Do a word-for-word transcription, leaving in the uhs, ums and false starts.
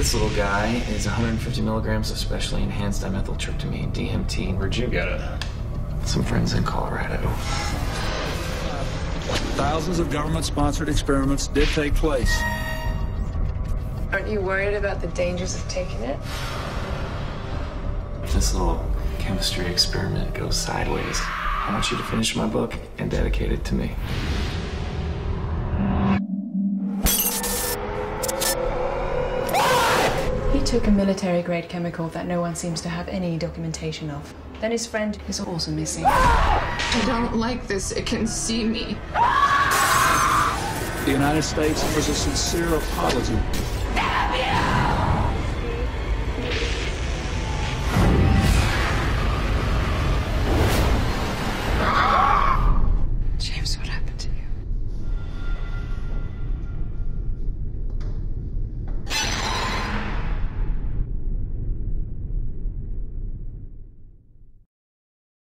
This little guy is one hundred fifty milligrams of specially enhanced dimethyltryptamine, D M T. Where'd you get it? Some friends in Colorado. Thousands of government-sponsored experiments did take place. Aren't you worried about the dangers of taking it? If this little chemistry experiment goes sideways, I want you to finish my book and dedicate it to me. He took a military-grade chemical that no one seems to have any documentation of. Then his friend is also missing. I don't like this. It can see me. The United States offers a sincere apology